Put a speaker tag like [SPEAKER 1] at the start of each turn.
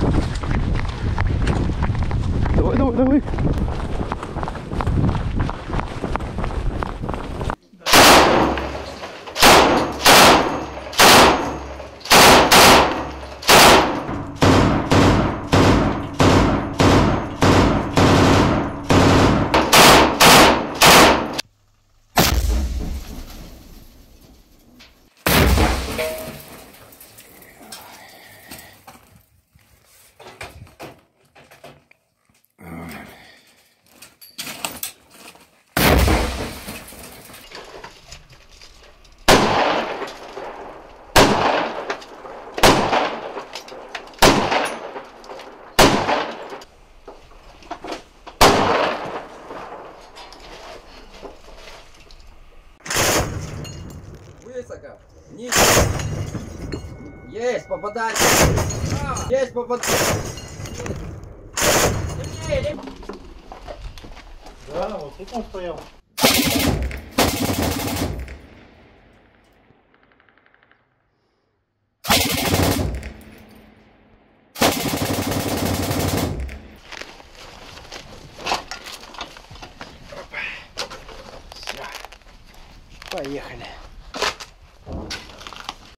[SPEAKER 1] Давай, давай, давай.
[SPEAKER 2] Высоко. Ниже. Есть попадание. Есть попадание.
[SPEAKER 3] Да, вот тут он стоял.
[SPEAKER 1] Поехали.